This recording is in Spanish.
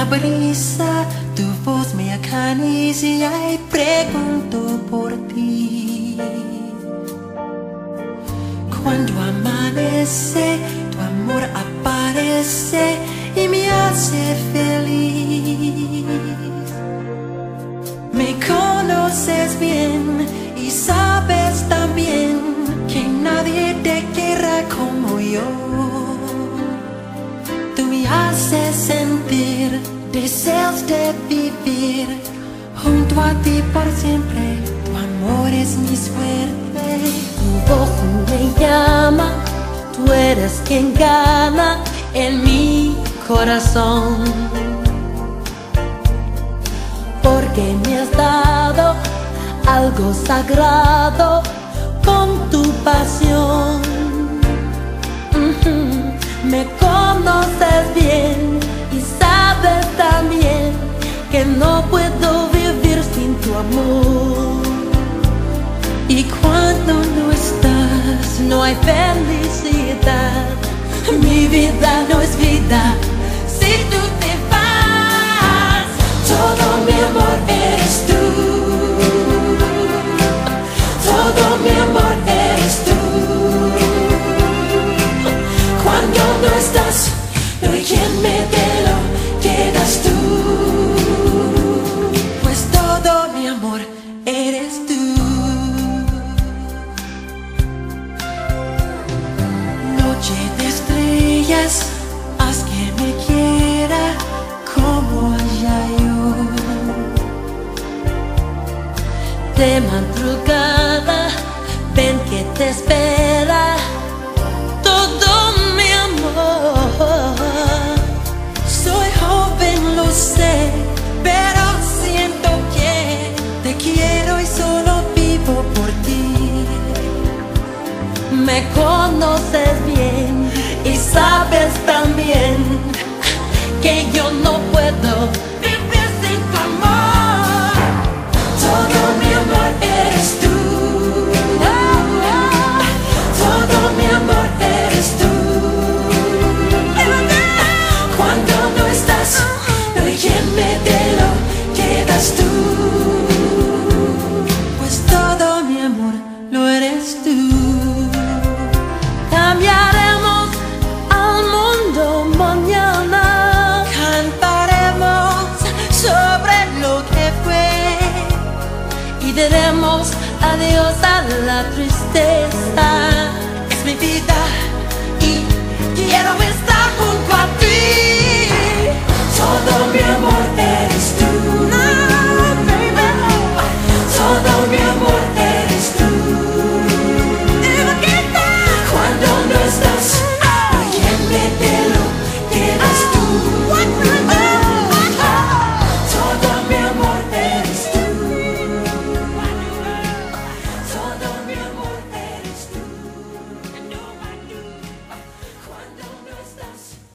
brisa, tu voz me acaricia y pregunto por ti. Cuando amanece, tu amor aparece y me hace feliz. Me conoces bien y sabes también que nadie te quiera como yo. Tú me haces sentir deseos de vivir junto a ti por siempre. Tu amor es mi suerte. Tu voz me llama, tú eres quien gana en mi corazón. Porque me has dado algo sagrado con tu pasión. Me conoces bien y sabes también que no puedo vivir sin tu amor. Y cuando no estás, no hay felicidad. Mi vida no es vida si tú te vas. Todo mi amor eres tú. Todo mi amor eres tú. Cuando no estás, no hay quien me dé lo que das tú. Pues todo mi amor eres tú. Noche de estrellas, haz que me quiera como allá yo. De madrugada, ven que te espera todo mi amor. Soy joven, lo sé, pero siento que te quiero y solo vivo por ti. Me conoces bien y sabes también que yo no puedo vivir sin tu amor. Todo mi amor eres tú. Todo mi amor eres tú. Cuando no estás, no hay quien me dé lo que das tú. Pues todo mi amor lo eres tú. Cambiaremos al mundo mañana. Cantaremos sobre lo que fue y diremos adiós a la tristeza. Es mi vida y quiero estar